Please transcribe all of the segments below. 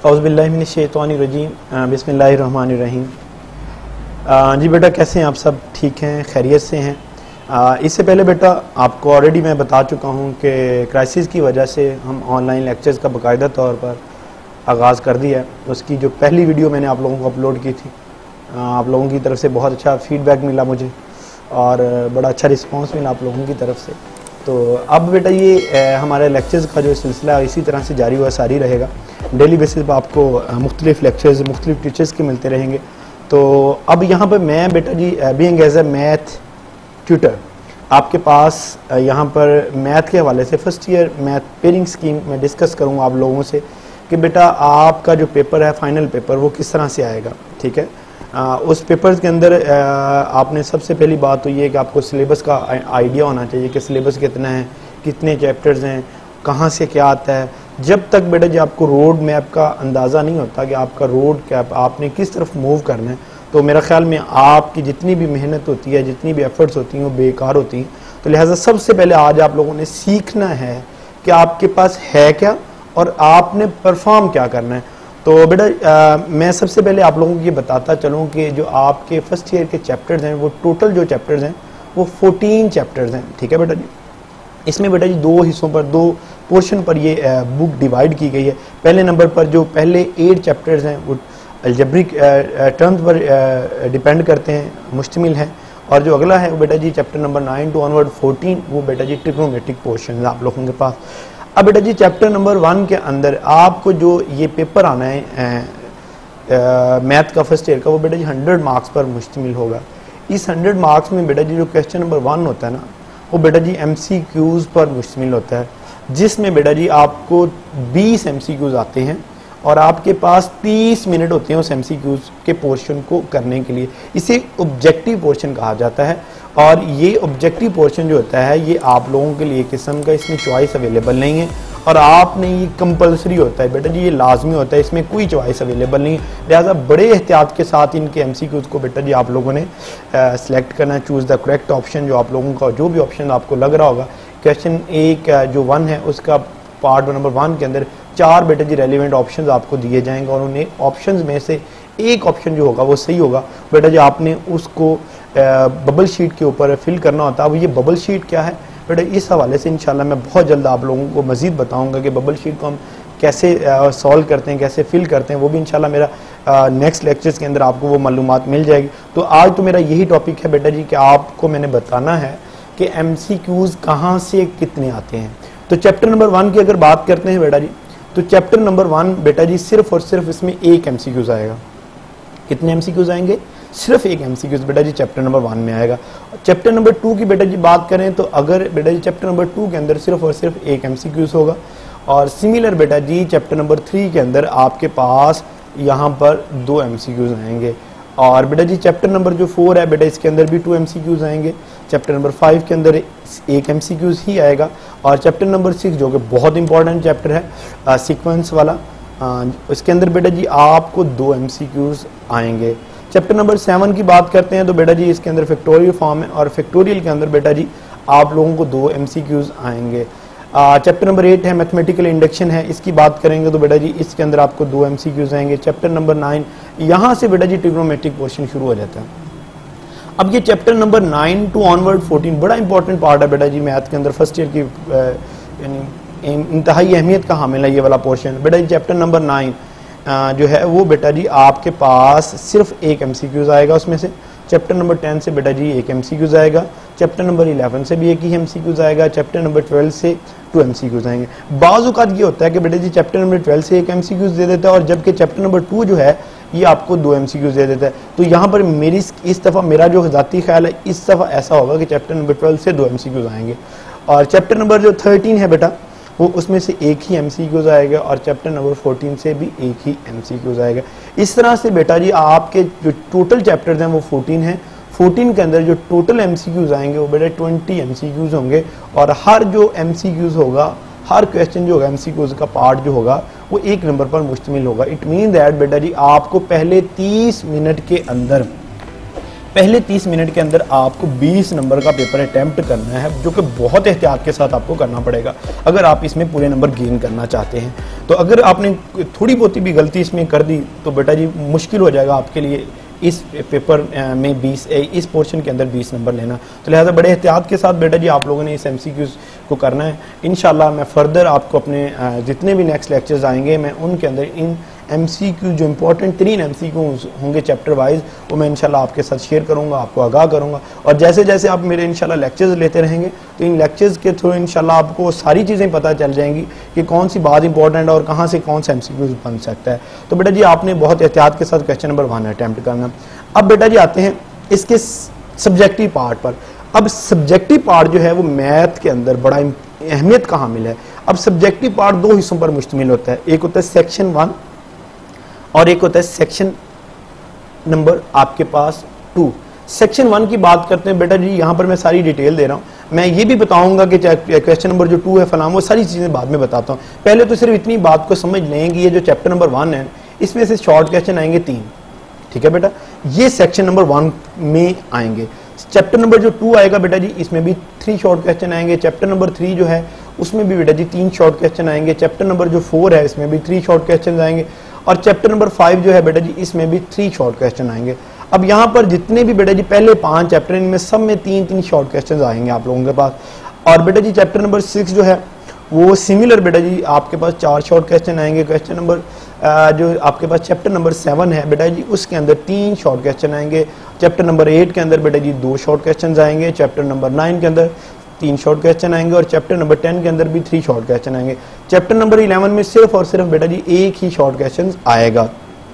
औज़ुबिल्लाहि मिनश्शैतानिर्रजीम बिस्मिल्लाहिर्रहमानिर्रहीम। जी बेटा, कैसे हैं आप? सब ठीक हैं, खैरियत से हैं? इससे पहले बेटा आपको ऑलरेडी मैं बता चुका हूं कि क्राइसिस की वजह से हम ऑनलाइन लेक्चर्स का बाकायदा तौर पर आगाज़ कर दिया है। उसकी जो पहली वीडियो मैंने आप लोगों को अपलोड की थी, आप लोगों की तरफ से बहुत अच्छा फीडबैक मिला मुझे और बड़ा अच्छा रिस्पॉन्स मिला आप लोगों की तरफ से। तो अब बेटा ये हमारे लेक्चर्स का जो सिलसिला इसी तरह से जारी व सारी रहेगा। डेली बेसिस पर आपको मुख्तलिफ लेक्चर्स मुख्तलिफ टीचर्स के मिलते रहेंगे। तो अब यहाँ पर मैं बेटा जी being as a math tutor आपके पास यहाँ पर मैथ के हवाले से first year math pairing scheme में डिस्कस करूँगा आप लोगों से कि बेटा आपका जो पेपर है फाइनल पेपर वो किस तरह से आएगा। ठीक है, उस पेपर्स के अंदर आपने सबसे पहली बात तो ये है कि आपको सिलेबस का आइडिया होना चाहिए कि सिलेबस कितना है, कितने चैप्टर्स हैं, कहाँ से क्या आता है। जब तक बेटा जी आपको रोड मैप का अंदाज़ा नहीं होता कि आपका रोड कैप आपने किस तरफ मूव करना है, तो मेरा ख्याल में आपकी जितनी भी मेहनत होती है, जितनी भी एफर्ट्स होती हैं वो बेकार होती हैं। तो लिहाजा सबसे पहले आज आप लोगों ने सीखना है कि आपके पास है क्या और आपने परफॉर्म क्या करना है। तो बेटा मैं सबसे पहले आप लोगों को ये बताता चलूँ कि जो आपके फर्स्ट ईयर के चैप्टर्स हैं वो टोटल जो चैप्टर्स हैं वो 14 चैप्टर्स हैं। ठीक है बेटा जी, इसमें बेटा जी दो हिस्सों पर, दो पोर्शन पर ये बुक डिवाइड की गई है। पहले नंबर पर जो पहले 8 चैप्टर्स हैं वो अलजेब्रिक टर्म्स पर डिपेंड करते हैं, मुश्तमिल है। और जो अगला है वो बेटा जी चैप्टर नंबर 9 टू ऑनवर्ड 14 वो बेटा जी ट्रिग्नोमेट्रिक पोर्शन है आप लोगों के पास। अब बेटा जी चैप्टर नंबर 1 के अंदर आपको जो ये पेपर आना है मैथ का फर्स्ट ईयर का, वो बेटा जी 100 मार्क्स पर मुश्तमिल होगा। इस 100 मार्क्स में बेटा जी जो क्वेश्चन नंबर 1 होता है ना, वो बेटा जी MCQs पर मुश्तमिल होता है, जिसमें बेटा जी आपको 20 MCQs आते हैं और आपके पास 30 मिनट होते हैं उस MCQs के पोर्शन को करने के लिए। इसे ऑब्जेक्टिव पोर्शन कहा जाता है और ये ऑब्जेक्टिव पोर्शन जो होता है ये आप लोगों के लिए किस्म का, इसमें चॉइस अवेलेबल नहीं है और आपने ये कंपलसरी होता है बेटा जी, ये लाजमी होता है, इसमें कोई चॉइस अवेलेबल नहीं है। लिहाजा बड़े एहतियात के साथ इनके MCQs को बेटा जी आप लोगों ने सेलेक्ट करना, चूज़ द करेक्ट ऑप्शन। जो आप लोगों का जो भी ऑप्शन आपको लग रहा होगा, क्वेश्चन एक जो 1 है उसका पार्ट नंबर 1 के अंदर 4 बेटा जी रेलिवेंट ऑप्शंस आपको दिए जाएंगे और उन्हें ऑप्शंस में से एक ऑप्शन जो होगा वो सही होगा। बेटा जी आपने उसको बबल शीट के ऊपर फिल करना होता है। अब ये बबल शीट क्या है बेटा, इस हवाले से इंशाल्लाह मैं बहुत जल्द आप लोगों को मज़ीद बताऊंगा कि बबल शीट को हम कैसे सॉल्व करते हैं, कैसे फिल करते हैं। वो भी इंशाल्लाह मेरा नेक्स्ट लेक्चर्स के अंदर आपको वो मालूमात मिल जाएगी। तो आज तो मेरा यही टॉपिक है बेटा जी कि आपको मैंने बताना है कि MCQs कहाँ से कितने आते हैं। तो चैप्टर नंबर 1 की अगर बात करते हैं बेटा जी, तो चैप्टर नंबर 1 बेटा जी सिर्फ और सिर्फ इसमें एक MCQs आएगा। कितने MCQs आएंगे? सिर्फ एक MCQs बेटा जी चैप्टर नंबर 1 में आएगा। चैप्टर नंबर 2 की बेटा जी बात करें तो अगर बेटा जी चैप्टर नंबर 2 के अंदर सिर्फ और सिर्फ एक MCQs होगा और सिमिलर बेटा जी चैप्टर नंबर 3 के अंदर आपके पास यहाँ पर 2 MCQs आएंगे। और बेटा जी चैप्टर नंबर जो 4 है बेटा इसके अंदर भी 2 MCQs आएंगे। चैप्टर नंबर 5 के अंदर एक MCQs ही आएगा और चैप्टर नंबर 6 जो कि बहुत इंपॉर्टेंट चैप्टर है सीक्वेंस वाला, इसके अंदर बेटा जी आपको 2 MCQs आएंगे। चैप्टर नंबर 7 की बात करते हैं तो बेटा जी इसके अंदर फैक्टोरियल फॉर्म है और फैक्टोरियल के अंदर बेटा जी आप लोगों को 2 MCQs आएंगे। चैप्टर नंबर 8 है मैथमेटिकल इंडक्शन है, इसकी बात करेंगे तो बेटा जी इसके अंदर आपको 2 MCQs आएंगे। चैप्टर नंबर 9 यहाँ से बेटा जी ट्रिग्नोमेट्रिक पोर्शन शुरू हो जाता है। अब ये चैप्टर नंबर 9 टू ऑनवर्ड 14 बड़ा इंपॉर्टेंट पार्ट है बेटा जी मैथ के अंदर, फर्स्ट ईयर की यानी इंतहाई अहमियत का हामिल है ये वाला पोर्शन। बेटा जी चैप्टर नंबर 9 जो है वो बेटा जी आपके पास सिर्फ एक MCQs आएगा उसमें से। चैप्टर नंबर 10 से बेटा जी एक MCQs आएगा। चैप्टर नंबर 11 से भी एक ही MCQs आएगा। चैप्टर नंबर 12 से 2 MCQs आएंगे। बाज़ औक़ात ये होता है कि बेटा जी चैप्टर नंबर 12 से एक MCQs दे देता है और जबकि चैप्टर नंबर 2 जो है ये आपको 2 MCQs दे देता है। तो यहाँ पर मेरी इस दफ़ा मेरा जो ज़ाती ख्याल है इस दफ़ा ऐसा होगा कि चैप्टर नंबर 12 से 2 MCQs आएंगे और चैप्टर नंबर जो 13 है बेटा वो उसमें से एक ही MCQs आएगा और चैप्टर नंबर 14 से भी एक ही MCQs आएगा। इस तरह से बेटा जी आपके जो टोटल चैप्टर्स हैं वो 14 हैं। 14 के अंदर जो टोटल MCQs आएंगे वो बेटा 20 MCQs होंगे और हर जो MCQs होगा, हर क्वेश्चन जो होगा MCQs का पार्ट जो होगा वो 1 नंबर पर मुश्तमिल होगा। इट मीन दैट बेटा जी आपको पहले 30 मिनट के अंदर पहले 30 मिनट के अंदर आपको 20 नंबर का पेपर अटैम्प्ट करना है, जो कि बहुत एहतियात के साथ आपको करना पड़ेगा अगर आप इसमें पूरे नंबर गेन करना चाहते हैं। तो अगर आपने थोड़ी बहुत भी गलती इसमें कर दी तो बेटा जी मुश्किल हो जाएगा आपके लिए इस पेपर में 20 इस पोर्शन के अंदर 20 नंबर लेना। तो लिहाजा बड़े एहतियात के साथ बेटा जी आप लोगों ने इस MCQs को करना है। इंशाल्लाह मैं फर्दर आपको अपने जितने भी नेक्स्ट लेक्चर्स आएंगे मैं उनके अंदर इन MCQ जो इंपॉर्टेंट 3 MCQ होंगे चैप्टर वाइज वो मैं इंशाल्लाह आपके साथ शेयर करूंगा, आपको आगाह करूंगा। और जैसे जैसे आप मेरे इंशाल्लाह लेक्चर्स लेते रहेंगे तो इन लेक्चर्स के थ्रू इंशाल्लाह आपको सारी चीज़ें पता चल जाएंगी कि कौन सी बात इंपॉर्टेंट है और कहाँ से कौन सा MCQ बन सकता है। तो बेटा जी आपने बहुत एहतियात के साथ क्वेश्चन नंबर 1 अटैम्प्ट करना। अब बेटा जी आते हैं इसके सब्जेक्टिव पार्ट पर। अब सब्जेक्टिव पार्ट जो है वो मैथ के अंदर बड़ा अहमियत का हामिल है। अब सब्जेक्टिव पार्ट 2 हिस्सों पर मुश्तमिल होता है, एक होता है सेक्शन 1 और एक होता है सेक्शन नंबर आपके पास 2। सेक्शन 1 की बात करते हैं बेटा जी, यहाँ पर मैं सारी डिटेल दे रहा हूँ। मैं ये भी बताऊंगा कि क्वेश्चन नंबर जो 2 है फलाम, वो सारी चीज़ें बाद में बताता हूँ। पहले तो सिर्फ इतनी बात को समझ लें कि ये जो चैप्टर नंबर 1 है इसमें से शॉर्ट क्वेश्चन आएंगे 3, ठीक है बेटा, ये सेक्शन नंबर 1 में आएंगे। चैप्टर नंबर जो 2 आएगा बेटा जी इसमें भी 3 शॉर्ट क्वेश्चन आएंगे। चैप्टर नंबर 3 जो है उसमें भी बेटा जी 3 शॉर्ट क्वेश्चन आएंगे। चैप्टर नंबर जो 4 है इसमें भी 3 शॉर्ट क्वेश्चन आएंगे और चैप्टर नंबर 5 जो है बेटा जी इसमें भी 3 शॉर्ट क्वेश्चन आएंगे। अब यहाँ पर जितने भी बेटा जी पहले 5 चैप्टर इनमें सब में 3-3 शॉर्ट क्वेश्चन आएंगे आप लोगों के पास। और बेटा जी चैप्टर नंबर 6 जो है वो सिमिलर बेटा जी आपके पास 4 शॉर्ट क्वेश्चन आएंगे। क्वेश्चन नंबर जो आपके पास चैप्टर नंबर 7 है बेटा जी उसके अंदर 3 शॉर्ट क्वेश्चन आएंगे। चैप्टर नंबर 8 के अंदर बेटा जी 2 शॉर्ट क्वेश्चन आएंगे। चैप्टर नंबर 9 के अंदर 3 शॉर्ट क्वेश्चन आएंगे और चैप्टर नंबर 10 के अंदर भी 3 शॉर्ट क्वेश्चन आएंगे। चैप्टर नंबर 11 में सिर्फ और सिर्फ बेटा जी एक ही शॉर्ट क्वेश्चन आएगा,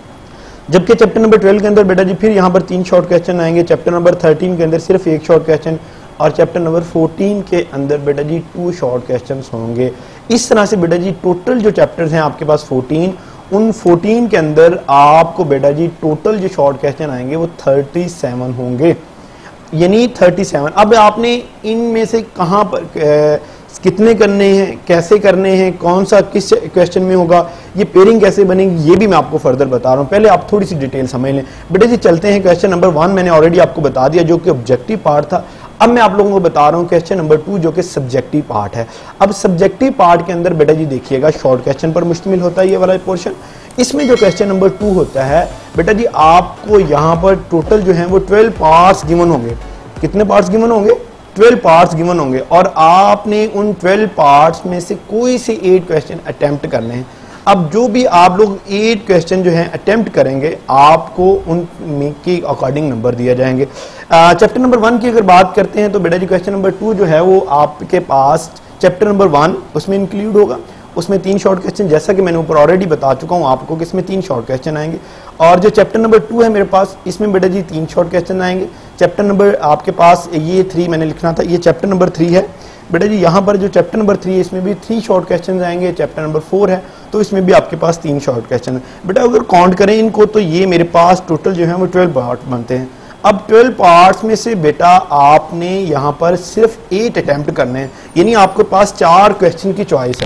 जबकि चैप्टर नंबर 12 के अंदर बेटा जी फिर यहाँ पर 3 शॉर्ट क्वेश्चन आएंगे। चैप्टर नंबर 13 के अंदर सिर्फ एक शॉर्ट क्वेश्चन और चैप्टर नंबर 14 के अंदर बेटा जी 2 शॉर्ट क्वेश्चन होंगे। इस तरह से बेटा जी टोटल जो चैप्टर्स हैं आपके पास 14, उन 14 के अंदर आपको बेटा जी टोटल जो शॉर्ट क्वेश्चन आएंगे वो 37 होंगे, यानी 37। अब आपने इनमें से कहाँ पर कितने करने हैं, कैसे करने हैं, कौन सा किस क्वेश्चन में होगा, ये पेयरिंग कैसे बनेगी, ये भी मैं आपको फर्दर बता रहा हूँ। पहले आप थोड़ी सी डिटेल समझ लें बेटा जी। चलते हैं क्वेश्चन नंबर 1 मैंने ऑलरेडी आपको बता दिया जो कि ऑब्जेक्टिव पार्ट था। अब मैं आप लोगों को बता रहा हूँ क्वेश्चन नंबर 2 जो कि सब्जेक्टिव पार्ट है। अब सब्जेक्टिव पार्ट के अंदर बेटा जी देखिएगा शॉर्ट क्वेश्चन पर मुश्तमिल होता है ये वाला पोर्शन। इसमें जो क्वेश्चन नंबर 2 होता है बेटा जी आपको यहाँ पर टोटल जो है वो 12 पार्ट्स गिवन होंगे। कितने पार्ट्स गिवन होंगे? 12 पार्ट्स गिवन होंगे और आपने उन 12 पार्ट्स में से कोई से 8 क्वेश्चन अटेम्प्ट करने हैं। अब जो भी आप लोग 8 क्वेश्चन जो हैं अटेम्प्ट करेंगे आपको उन के अकॉर्डिंग नंबर दिए जाएंगे। चैप्टर नंबर 1 की अगर बात करते हैं तो बेटा जी क्वेश्चन नंबर 2 जो है वो आपके पास चैप्टर नंबर 1 उसमें इंक्लूड होगा। उसमें 3 शॉर्ट क्वेश्चन, जैसा कि मैंने ऊपर ऑलरेडी बता चुका हूँ आपको कि इसमें 3 शॉर्ट क्वेश्चन आएंगे। और जो चैप्टर नंबर 2 है मेरे पास इसमें बेटा जी 3 शॉर्ट क्वेश्चन आएंगे। चैप्टर नंबर आपके पास ये 3 मैंने लिखना था, ये चैप्टर नंबर 3 है बेटा जी। यहाँ पर जो चैप्टर नंबर 3 है इसमें भी 3 शॉर्ट क्वेश्चन आएंगे। चैप्टर नंबर 4 है तो इसमें भी आपके पास 3 शॉर्ट क्वेश्चन है बेटा। अगर काउंट करें इनको तो ये मेरे पास टोटल जो है वो 12 पार्ट बनते हैं। अब 12 पार्ट्स में से बेटा आपने यहाँ पर सिर्फ 8 अटेम्प्ट करने हैं, यानी आपके पास 4 क्वेश्चन की चॉइस है।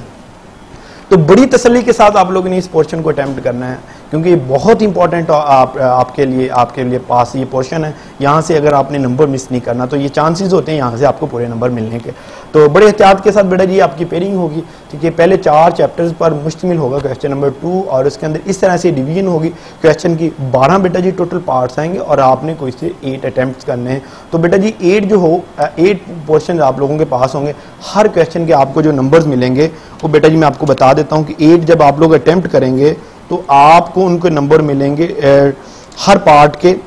तो बड़ी तसल्ली के साथ आप लोगों ने इस पोर्शन को अटेम्प्ट करना है क्योंकि ये बहुत इंपॉर्टेंट आपके लिए पास ये पोर्शन है। यहाँ से अगर आपने नंबर मिस नहीं करना तो ये चांसेस होते हैं यहाँ से आपको पूरे नंबर मिलने के। तो बड़े एहतियात के साथ बेटा जी आपकी पेयरिंग होगी, ठीक है। पहले 4 चैप्टर्स पर मुश्तमिल होगा क्वेश्चन नंबर 2 और उसके अंदर इस तरह से डिवीजन होगी क्वेश्चन की। 12 बेटा जी टोटल पार्ट्स आएंगे और आपने कोई से 8 अटेम्प्ट करने हैं। तो बेटा जी 8 पोर्शन आप लोगों के पास होंगे। हर क्वेश्चन के आपको जो नंबर्स मिलेंगे वो बेटा जी मैं आपको बता देता हूँ कि 8 जब आप लोग अटेम्प्ट करेंगे तो आपको उनके नंबर मिलेंगे हर पार्ट के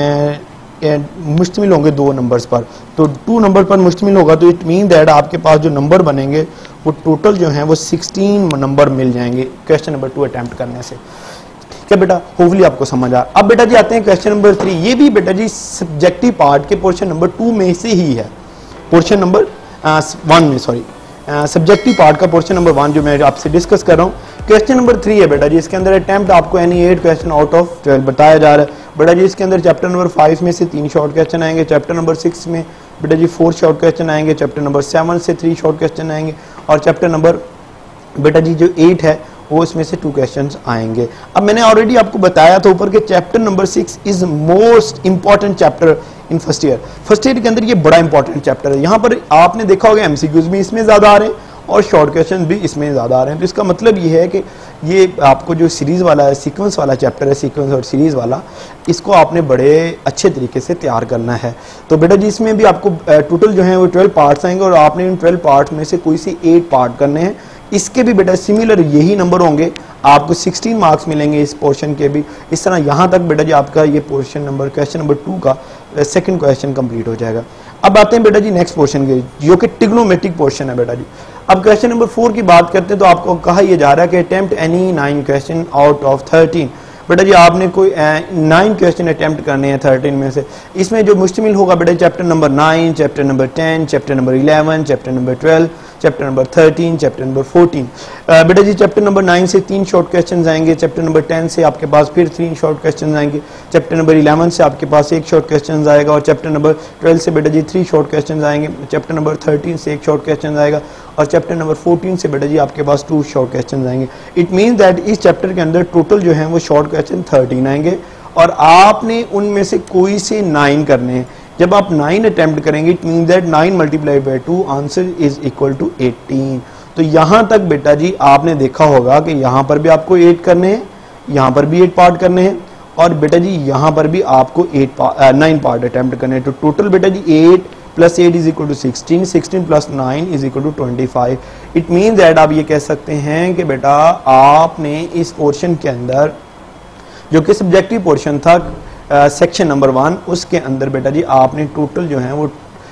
मुश्तमिल होंगे 2 नंबर्स पर। तो 2 नंबर पर मुश्तमिल होगा तो इट मीन दैट आपके पास जो नंबर बनेंगे वो टोटल जो हैं वो 16 नंबर मिल जाएंगे क्वेश्चन नंबर 2 अटेम्प्ट करने से, ठीक है बेटा। होपफुली आपको समझ आ। अब बेटा जी आते हैं क्वेश्चन नंबर 3। ये भी बेटा जी सब्जेक्टिव पार्ट के पोर्शन नंबर 2 में से ही है। पोर्शन नंबर 1 में सब्जेक्टिव पार्ट का पोर्शन नंबर 1 जो मैं आपसे डिस्कस कर रहा हूँ। क्वेश्चन नंबर 3 है बेटा जी, इसके अंदर अटेम्प्ट आपको यानी 8 क्वेश्चन आउट ऑफ 12 बताया जा रहा है बेटा जी। इसके अंदर चैप्टर नंबर 5 में से 3 शॉर्ट क्वेश्चन आएंगे। चैप्टर नंबर 6 में बेटा जी 4 शॉर्ट क्वेश्चन आएंगे। चैप्टर नंबर 7 से 3 शॉर्ट क्वेश्चन आएंगे और चैप्टर नंबर बेटा जी जो 8 है वो इसमें से 2 क्वेश्चंस आएंगे। अब मैंने ऑलरेडी आपको बताया था ऊपर के chapter number 6 is most important chapter in first year. First year के अंदर ये बड़ा इंपॉर्टेंट चैप्टर है। यहाँ पर आपने देखा होगा एमसीक्यूज भी इसमें ज़्यादा आ रहे हैं और शॉर्ट क्वेश्चन भी इसमें ज़्यादा आ रहे हैं। तो इसका मतलब ये है कि ये आपको जो सीरीज़ वाला है, सीक्वेंस वाला चैप्टर है, सीक्वेंस और सीरीज़ वाला, इसको आपने बड़े अच्छे तरीके से तैयार करना है। तो बेटा जी इसमें भी आपको टोटल जो है वो 12 पार्ट्स आएंगे और आपने इन 12 पार्ट्स में से कोई से 8 पार्ट करने हैं। इसके भी बेटा सिमिलर यही नंबर होंगे, आपको 16 मार्क्स मिलेंगे इस पोर्शन के भी। इस तरह यहाँ तक बेटा जी आपका ये पोर्शन नंबर क्वेश्चन नंबर 2 का सेकंड क्वेश्चन कंप्लीट हो जाएगा। अब आते हैं बेटा जी नेक्स्ट पोर्शन के, जो कि ट्रिग्नोमेट्रिक पोर्शन है बेटा जी। अब क्वेश्चन नंबर 4 की बात करते हैं तो आपको कहा यह जा रहा है कि attempt any 9 question out of 13। बेटा जी आपने कोई 9 क्वेश्चन अटेम्प्ट करने हैं 13 में से। इसमें जो मुश्तमिल होगा बेटा chapter number 9, chapter number 10, chapter number 11, chapter number 12, chapter number 13, chapter number 14। बेटा जी चैप्टर नंबर 9 से 3 शॉर्ट क्वेश्चन आएंगे, चैप्टर नंबर 10 से आपके पास फिर 3 शॉर्ट क्वेश्चन आएंगे, चैप्टर नंबर 11 से आपके पास 1 शॉर्ट क्वेश्चन आएगा और चैप्टर नंबर 12 से बेटा जी 3 शॉर्ट क्वेश्चन आएंगे, चैप्टर नंबर 13 से 1 शॉर्ट क्वेश्चन आएगा और चैप्टर नंबर 14 से बेटा जी आपके पास 2 शॉर्ट क्वेश्चन आएंगे। इट मीन्स दैट इस चैप्टर के अंदर टोटल जो है वो शॉर्ट क्वेश्चन 13 आएंगे और आपने उनमें से कोई से 9 करने हैं। जब आप 9 अटेम्प्ट करेंगे it means that 9 multiplied by 2 answer is equal to 18। तो यहां तक बेटा जी आपने देखा होगा कि यहां पर भी आपको 8 करने हैं, यहां पर भी 8 पार्ट करने हैं और बेटा जी यहां पर भी आपको 9 पार्ट अटेम्प्ट करने हैं। तो टोटल बेटा जी 8 plus 8 is equal to 16, 16 plus 9 is equal to 25। It means that आप ये कह सकते हैं कि बेटा आपने इस पोर्शन के अंदर जो कि सब्जेक्टिव पोर्शन था सेक्शन नंबर 1, उसके अंदर बेटा जी आपने टोटल जो है वो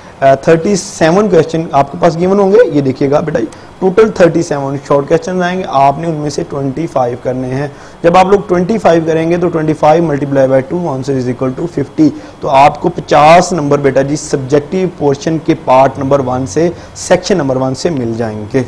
37 क्वेश्चन आपके पास गिवन होंगे। ये देखिएगा बेटा जी टोटल 37 शॉर्ट क्वेश्चन आएंगे, आपने उनमें से 25 करने हैं। जब आप लोग 25 करेंगे तो 25 multiply by 2 answer is equal to 50। तो आपको 50 नंबर बेटा जी सब्जेक्टिव पोर्शन के पार्ट नंबर 1 से, सेक्शन नंबर 1 से मिल जाएंगे।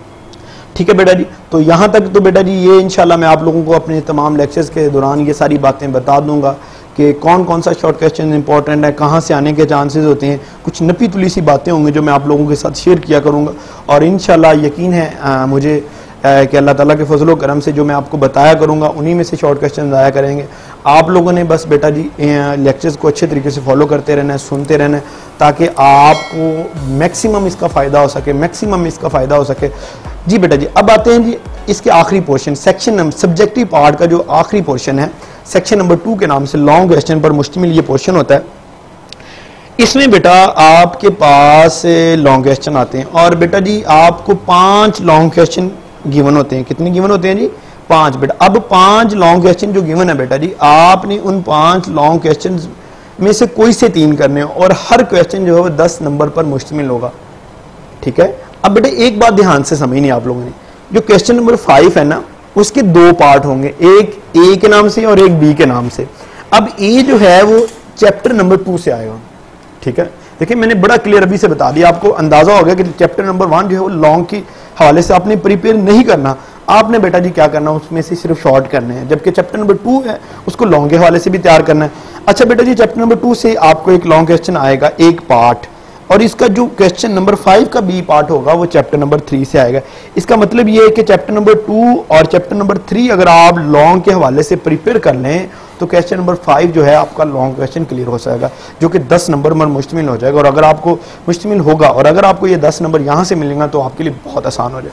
ठीक है बेटा जी, तो यहाँ तक तो बेटा जी ये इंशाल्लाह मैं आप लोगों को अपने तमाम लेक्चर्स के दौरान ये सारी बातें बता दूंगा कि कौन कौन सा शॉर्ट क्वेश्चन इंपॉर्टेंट है, कहाँ से आने के चांसेस होते हैं। कुछ नपी तुली सी बातें होंगी जो मैं आप लोगों के साथ शेयर किया करूँगा और इंशाल्लाह यकीन है मुझे कि अल्लाह ताला के फजलो करम से जो मैं आपको बताया करूँगा उन्हीं में से शॉर्ट क्वेश्चन आया करेंगे। आप लोगों ने बस बेटा जी लेक्चर्स को अच्छे तरीके से फॉलो करते रहना है, सुनते रहना है, ताकि आपको मैक्सिमम इसका फ़ायदा हो सके, मैक्सिमम इसका फ़ायदा हो सके। जी बेटा जी अब आते हैं जी इसके आखिरी portion, section number subjective part का जो आखिरी पोर्शन है, सेक्शन नंबर 2 के नाम से लॉन्ग क्वेश्चन पर मुश्तमिल ये पोर्शन होता है। इसमें बेटा आपके पास लॉन्ग क्वेश्चन आते हैं और बेटा जी आपको 5 लॉन्ग क्वेश्चन गिवन होते हैं। कितने गिवन होते हैं जी? 5 बेटा। अब 5 लॉन्ग क्वेश्चन जो गिवन है बेटा जी, आपने उन 5 लॉन्ग क्वेश्चन में से कोई से 3 करने हैं और हर क्वेश्चन जो है वो 10 नंबर पर मुश्तमिल होगा। ठीक है, अब बेटा एक बात ध्यान से समझनी आप लोगों ने, जो क्वेश्चन नंबर 5 है ना उसके 2 पार्ट होंगे, एक ए के नाम से और एक बी के नाम से। अब ए जो है वो चैप्टर नंबर 2 से आएगा। ठीक है, देखिए मैंने बड़ा क्लियर अभी से बता दिया, आपको अंदाजा हो गया कि चैप्टर नंबर 1 जो है वो लॉन्ग की हवाले से आपने प्रिपेयर नहीं करना, आपने बेटा जी क्या करना उसमें से सिर्फ शॉर्ट करने हैं, जबकि चैप्टर नंबर 2 है उसको लॉन्ग के हवाले से भी तैयार करना है। अच्छा बेटा जी चैप्टर नंबर 2 से आपको एक लॉन्ग क्वेश्चन आएगा, एक पार्ट, और इसका जो क्वेश्चन नंबर 5 का बी पार्ट होगा वो चैप्टर नंबर 3 से आएगा। इसका मतलब ये है कि चैप्टर नंबर 2 और चैप्टर नंबर 3 अगर आप लॉन्ग के हवाले से प्रिपेयर कर लें तो क्वेश्चन नंबर 5 जो है आपका लॉन्ग क्वेश्चन क्लियर हो जाएगा, जो कि 10 नंबर पर मुश्तमिल हो जाएगा। और अगर आपको मुश्तमिल होगा और अगर आपको ये 10 नंबर यहाँ से मिलेंगे तो आपके लिए बहुत आसान हो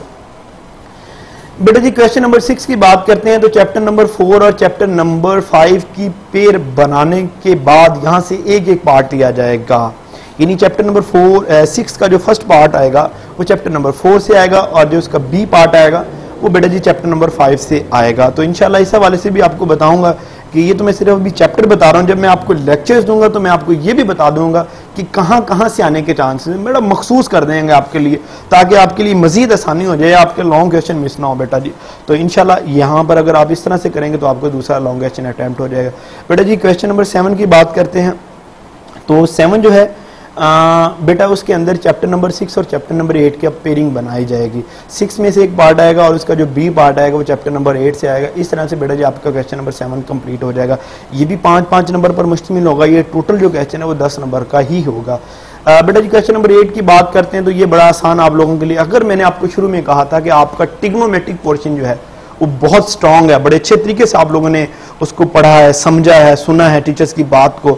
जाएगा। बेटा जी क्वेश्चन नंबर 6 की बात करते हैं तो चैप्टर नंबर 4 और चैप्टर नंबर 5 की पेयर बनाने के बाद यहाँ से एक एक पार्ट लिया जाएगा। यानी चैप्टर नंबर 6 का जो फर्स्ट पार्ट आएगा वो चैप्टर नंबर 4 से आएगा और जो उसका बी पार्ट आएगा वो बेटा जी चैप्टर नंबर 5 से आएगा। तो इंशाल्लाह इस हवाले से भी आपको बताऊंगा कि ये तो मैं सिर्फ अभी चैप्टर बता रहा हूँ, जब मैं आपको लेक्चर्स दूंगा तो मैं आपको ये भी बता दूंगा कि कहाँ कहाँ से आने के चांसेस बेटा मखसूस कर देंगे आपके लिए, ताकि आपके लिए मजीद आसानी हो जाए, आपके लॉन्ग क्वेश्चन मिस ना हो बेटा जी। तो इंशाल्लाह यहाँ पर अगर आप इस तरह से करेंगे तो आपको दूसरा लॉन्ग क्वेश्चन अटैम्प्ट हो जाएगा। बेटा जी क्वेश्चन नंबर 7 की बात करते हैं तो 7 जो है बेटा उसके अंदर चैप्टर नंबर 6 और चैप्टर नंबर 8 की पेयरिंग बनाई जाएगी। 6 में से एक पार्ट आएगा और उसका जो बी पार्ट आएगा वो चैप्टर नंबर 8 से आएगा। इस तरह से बेटा जी आपका क्वेश्चन नंबर 7 कंप्लीट हो जाएगा। ये भी 5-5 नंबर पर मुश्तमिल होगा। ये टोटल जो क्वेश्चन है वो 10 नंबर का ही होगा। बेटा जी क्वेश्चन नंबर 8 की बात करते हैं तो ये बड़ा आसान आप लोगों के लिए। अगर मैंने आपको शुरू में कहा था कि आपका ट्रिग्नोमेट्रिक पोर्शन जो है वो बहुत स्ट्रांग है, बड़े अच्छे तरीके से आप लोगों ने उसको पढ़ा है, समझा है, सुना है टीचर्स की बात को,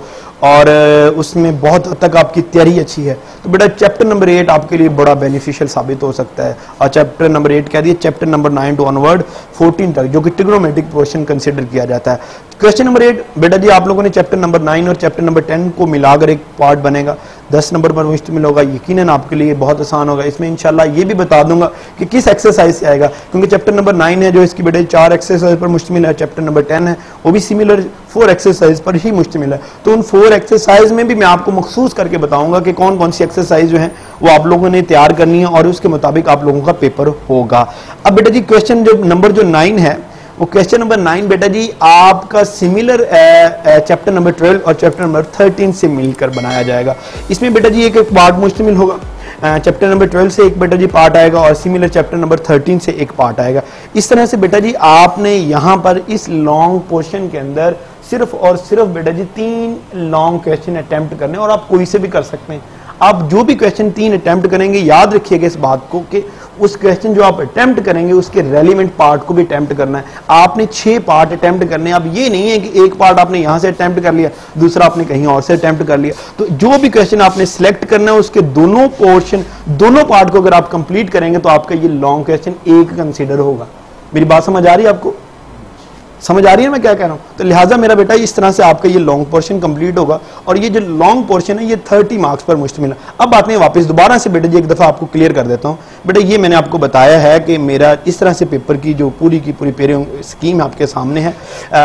और उसमें बहुत हद तक आपकी तैयारी अच्छी है, तो बेटा चैप्टर नंबर 8 आपके लिए बड़ा बेनिफिशियल साबित हो सकता है। और चैप्टर नंबर 8 कह दिए, चैप्टर नंबर 9 टू ऑनवर्ड 14 तक जो कि ट्रिग्नोमेट्रिक पोर्शन कंसिडर किया जाता है। क्वेश्चन नंबर 8 बेटा जी आप लोगों ने चैप्टर नंबर 9 और चैप्टर नंबर 10 को मिलाकर एक पार्ट बनेगा, 10 नंबर पर मुश्तमिल होगा, यकीनन आपके लिए बहुत आसान होगा। इसमें इंशाल्लाह ये भी बता दूंगा कि किस एक्सरसाइज से आएगा, क्योंकि चैप्टर नंबर 9 है जो इसकी बेटा 4 एक्सरसाइज पर मुश्तमिल है, चैप्टर नंबर 10 है वो भी सिमिलर 4 एक्सरसाइज पर ही मुश्तमिल है। तो उन 4 एक्सरसाइज में भी मैं आपको मखसूस करके बताऊंगा कि कौन कौन सी एक्सरसाइज जो है वो आप लोगों ने तैयार करनी है और उसके मुताबिक आप लोगों का पेपर होगा। अब बेटा जी क्वेश्चन जो नंबर 9 है वो क्वेश्चन नंबर 9 बेटा जी आपका सिमिलर चैप्टर नंबर 12 और चैप्टर नंबर 13 से मिलकर बनाया जाएगा। इसमें बेटा जी एक पार्ट मुश्तमिल होगा, चैप्टर नंबर 12 से एक बेटा जी पार्ट आएगा और सिमिलर चैप्टर नंबर 13 से एक पार्ट आएगा। इस तरह से बेटा जी आपने यहाँ पर इस लॉन्ग पोर्शन के अंदर सिर्फ और सिर्फ बेटा जी 3 लॉन्ग क्वेश्चन अटेम्प्ट करने, और आप कोई से भी कर सकते हैं। आप जो भी क्वेश्चन 3 अटेम्प्ट करेंगे याद रखिएगा इस बात को कि उस क्वेश्चन जो आप अटेम्प्ट करेंगे उसके रेलिवेंट पार्ट को भी अटेम्प्ट करना है। आपने 6 पार्ट अटेम्प्ट करने हैं। अब ये नहीं है कि एक पार्ट आपने यहां से अटेम्प्ट कर लिया, दूसरा आपने कहीं और से अटेम्प्ट कर लिया। तो जो भी क्वेश्चन आपने सिलेक्ट करना है उसके दोनों पोर्शन, दोनों पार्ट को अगर आप कंप्लीट करेंगे तो आपका ये लॉन्ग क्वेश्चन एक कंसिडर होगा। मेरी बात समझ आ रही है आपको? समझ आ रही है मैं क्या कह रहा हूं? तो लिहाजा मेरा बेटा इस तरह से आपका ये लॉन्ग पोर्शन कंप्लीट होगा, और ये जो लॉन्ग पोर्शन है ये 30 मार्क्स पर मुश्तमिल है। अब बात मैं वापस दोबारा से बेटा जी एक दफा आपको क्लियर कर देता हूं। बेटा ये मैंने आपको बताया है कि मेरा इस तरह से पेपर की जो पूरी की पूरी स्कीम आपके सामने है।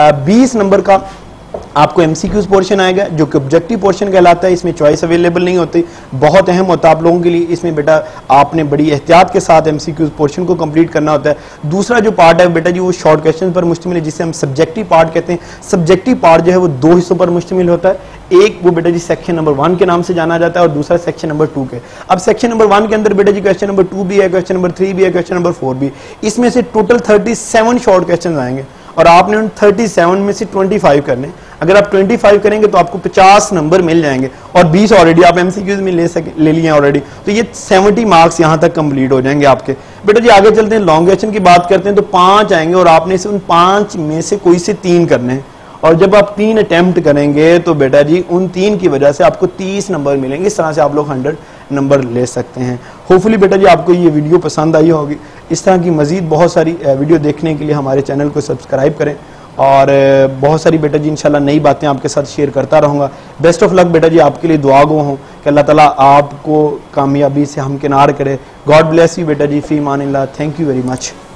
20 नंबर का आपको एमसीक्यूज पोर्शन आएगा जो कि ऑब्जेक्टिव पोर्शन कहलाता है। इसमें चॉइस अवेलेबल नहीं होती, बहुत अहम होता है आप लोगों के लिए। इसमें बेटा आपने बड़ी एहतियात के साथ एमसीक्यूज पोर्शन को कंप्लीट करना होता है। दूसरा जो पार्ट है बेटा जी वो शॉर्ट क्वेश्चन पर मुश्तमिल है, जिसे हम सब्जेक्टिव पार्ट कहते हैं। सब्जेक्टिव पार्ट जो है वो 2 हिस्सों पर मुश्तमिल होता है। एक वो बेटा जी सेक्शन नंबर 1 के नाम से जाना जाता है और दूसरा सेक्शन नंबर 2 के। अब सेक्शन नंबर 1 के अंदर बेटा जी क्वेश्चन नंबर 2 भी है, क्वेश्चन नंबर 3 भी है, क्वेश्चन नंबर 4 भी। इसमें से टोटल 37 शॉर्ट क्वेश्चन आएंगे और आपने उन 37 में से 25 करने। अगर आप 25 करेंगे तो आपको 50 नंबर मिल जाएंगे, और 20 ऑलरेडी आप एमसीक्यूज में ले लिए ऑलरेडी, तो ये 70 मार्क्स यहां तक कंप्लीट हो जाएंगे आपके। बेटा जी आगे चलते हैं, लॉन्ग क्वेश्चन की बात करते हैं। तो 5 आएंगे और आपने से उन 5 में से कोई से 3 करने हैं, और जब आप 3 अटेम्प्ट करेंगे तो बेटा जी उन 3 की वजह से आपको 30 नंबर मिलेंगे। इस तरह से आप लोग 100 नंबर ले सकते हैं। होपफुली बेटा जी आपको ये वीडियो पसंद आई होगी। इस तरह की मजीद बहुत सारी वीडियो देखने के लिए हमारे चैनल को सब्सक्राइब करें, और बहुत सारी बेटा जी इंशाल्लाह नई बातें आपके साथ शेयर करता रहूँगा। बेस्ट ऑफ लक बेटा जी, आपके लिए दुआ गो हूँ कि अल्लाह ताला आपको कामयाबी से हमकिनार करे। गॉड ब्लेस यू बेटा जी, फी मान अल्लाह। Thank you very much.